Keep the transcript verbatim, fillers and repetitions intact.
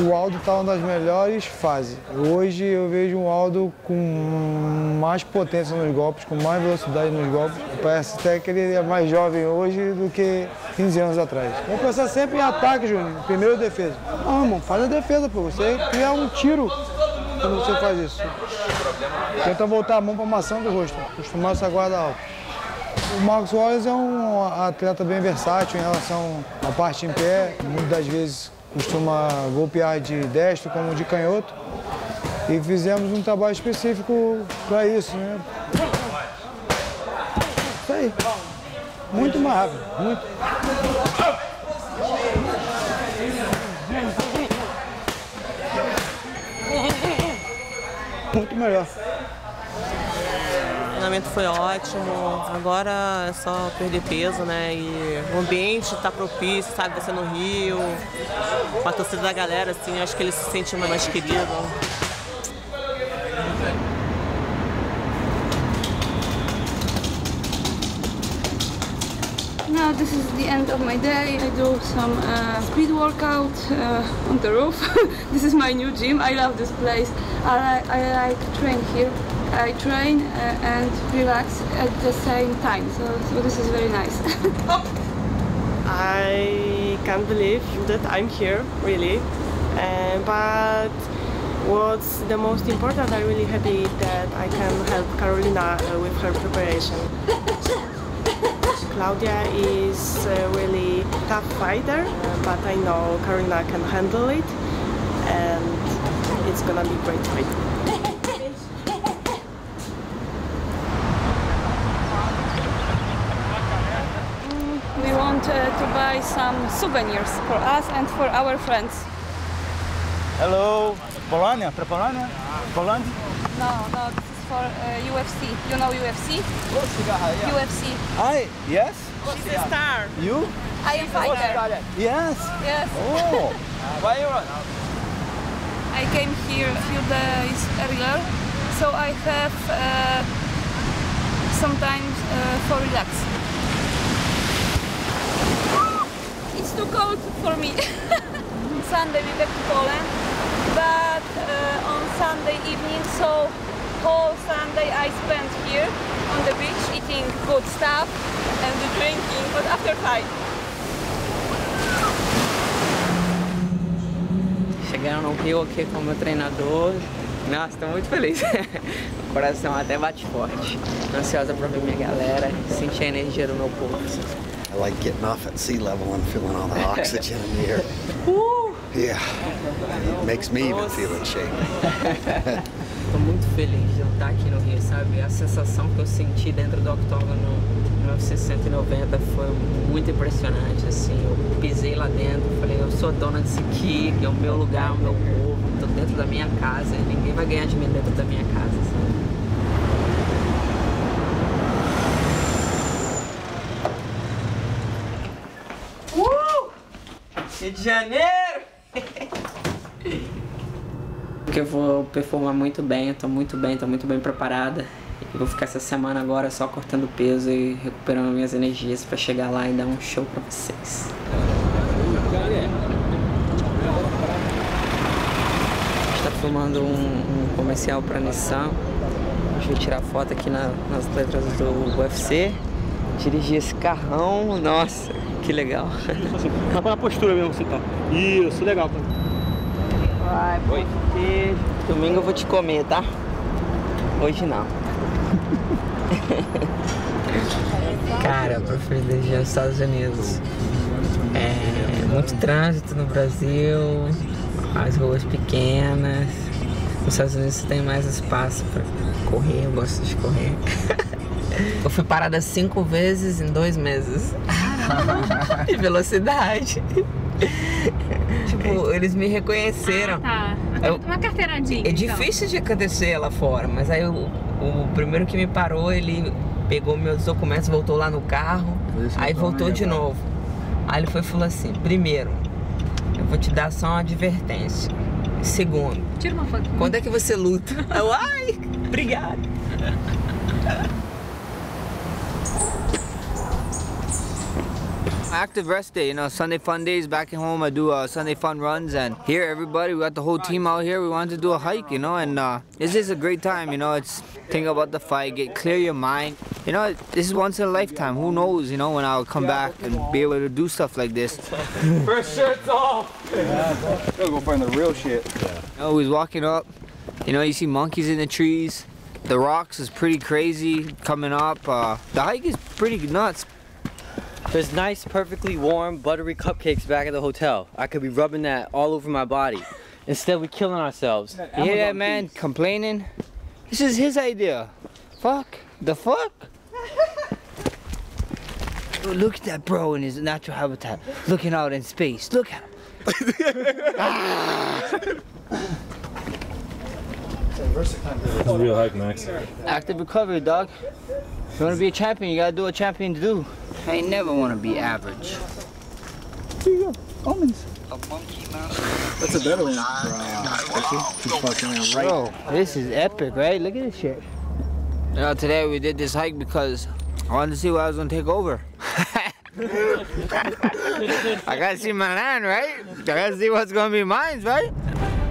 O Aldo está uma das melhores fases. Hoje eu vejo um Aldo com mais potência nos golpes, com mais velocidade nos golpes. Parece até que ele é mais jovem hoje do que quinze anos atrás. Vamos pensar sempre em ataque, Júnior, primeiro defesa. Não, irmão, faz a defesa, pô. Você cria um tiro quando você faz isso. Tenta voltar a mão para a maçã do rosto, acostumar essa guarda alta. O Marcos Wallace é um atleta bem versátil em relação à parte em pé. Muitas das vezes costuma golpear de destro como de canhoto. E fizemos um trabalho específico para isso, né? Isso aí. Muito mais rápido, muito. Muito melhor. O treinamento foi ótimo, agora é só perder peso, né? E o ambiente está propício, sabe? Você no Rio, com a torcida da galera, assim, acho que ele se sente mais querido. Now this is the end of my day. I do some uh, speed workout uh, on the roof. This is my new gym. I love this place. I, I like to train here. I train uh, and relax at the same time. So, so this is very nice. I can't believe that I'm here, really. Uh, but what's the most important, I'm really happy that I can help Carolina uh, with her preparation. Claudia is a really tough fighter, uh, but I know Carolina can handle it, and it's gonna be a great fight. We want uh, to buy some souvenirs for us and for our friends. Hello, Polonia, para Polonia? Poland? No, no, this is for uh, U F C. You know U F C? U F C. I, yes? She's a star. You? I am fighter. Yes. Yes. Oh, why you run? I came here a few days earlier, so I have uh, some time uh, for relax. It's too cold for me. Sunday we back to Poland, but uh, on Sunday evening, so whole Sunday I spent here on the beach eating good stuff and drinking, but after fight. Chegando no Rio aqui com o meu treinador. Nossa, estou muito feliz. O coração até bate forte. Ansiosa para ver minha galera, sentir a energia do meu povo. I like getting off at sea level and feeling all the oxygen in the air. Uh! Yeah, it makes me even feel it shake. Estou muito feliz de eu estar aqui no Rio, sabe? A sensação que eu senti dentro do octógono em mil novecentos e noventa foi muito impressionante, assim. Eu pisei lá dentro, falei, eu sou dona disso aqui, que é o meu lugar, o meu povo, estou dentro da minha casa, ninguém vai ganhar de mim dentro da minha casa, sabe? Rio de Janeiro! Porque eu vou performar muito bem, eu tô muito bem, tô muito bem preparada. E vou ficar essa semana agora só cortando peso e recuperando minhas energias pra chegar lá e dar um show pra vocês. A gente tá filmando um, um comercial pra Nissan. A gente vai tirar foto aqui na, nas letras do U F C. Dirigir esse carrão, nossa, que legal. Tá na postura mesmo, você tá. Isso, legal. Vai, bom queijo. Domingo eu vou te comer, tá? Hoje não. Cara, pra feliz nos Estados Unidos. É muito trânsito no Brasil, as ruas pequenas. Nos Estados Unidos você tem mais espaço pra correr, eu gosto de correr. Eu fui parada cinco vezes em dois meses. De velocidade. Tipo, eles me reconheceram. Ah, tá. Eu, uma carteiradinha. é difícil de acontecer lá fora, mas aí o, o primeiro que me parou, ele pegou meus documentos, voltou lá no carro, aí voltou de novo. Aí ele foi e falou assim, primeiro, eu vou te dar só uma advertência. Segundo, tira uma foto. Quando é que você luta? Eu, ai, obrigado. active rest day, you know, Sunday fun days. Back at home I do uh, Sunday fun runs, and here everybody, we got the whole team out here. We wanted to do a hike, you know, and uh, it's just a great time, you know. It's think about the fight, get clear your mind. You know, this is once in a lifetime. Who knows, you know, when I'll come back and be able to do stuff like this. First shirt's off. Gotta go find the real shit. You know, he's walking up. You know, you see monkeys in the trees. The rocks is pretty crazy coming up. Uh, the hike is pretty nuts. There's nice, perfectly warm, buttery cupcakes back at the hotel. I could be rubbing that all over my body. Instead, we're killing ourselves. You hear that man complaining? This is his idea. Fuck. The fuck? Look at that bro in his natural habitat. Looking out in space. Look at him. ah. It's a real hike, Max. Active recovery, dog. If you want to be a champion, you gotta do what champions do. I ain't never want to be average. Here you go. Almonds. A monkey mouse. That's a better one. Bro, Bro, this is epic, right? Look at this shit. You know, today we did this hike because I wanted to see what I was gonna take over. I gotta see my land, right? I gotta see what's gonna be mine, right?